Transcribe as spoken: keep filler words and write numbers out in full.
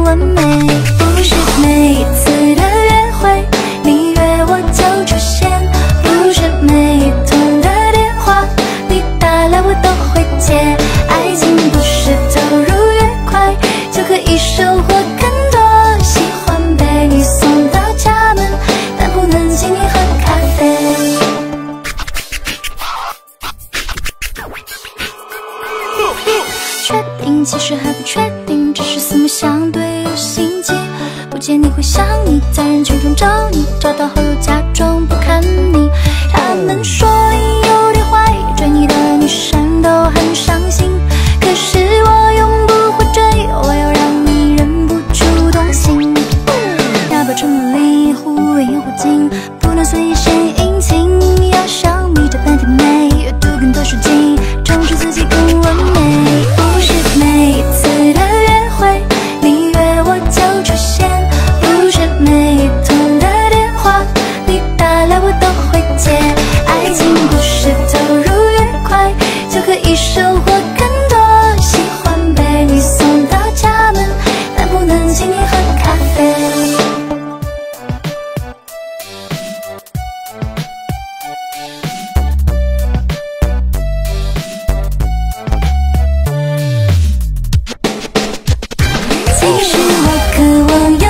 完美。不是每一次的约会，你约我就出现，不是每一通的电话，你打来我都会接。爱情不是投入越快，就可以收获更多。喜欢被你送到家门，但不能请你喝咖啡。确定，其实还不确定，只是四目相对有心悸。不见你会想你，在人群中找你，找到后又假装不看你。他们说你有点坏，追你的女生都很伤心。可是我永不会追，我要让你忍不住动心。要不要成为另一户烟火镜，不能随谁殷勤，要想眯着半天眉，阅读更多书籍，充实自己更完美。不是每一次的约会，你约我就出现，不是每一通的电话，你打来我都会接。爱情不是投入越快，就可以收获更多。喜欢被你送到家门，但不能请你喝咖啡。其实我渴望有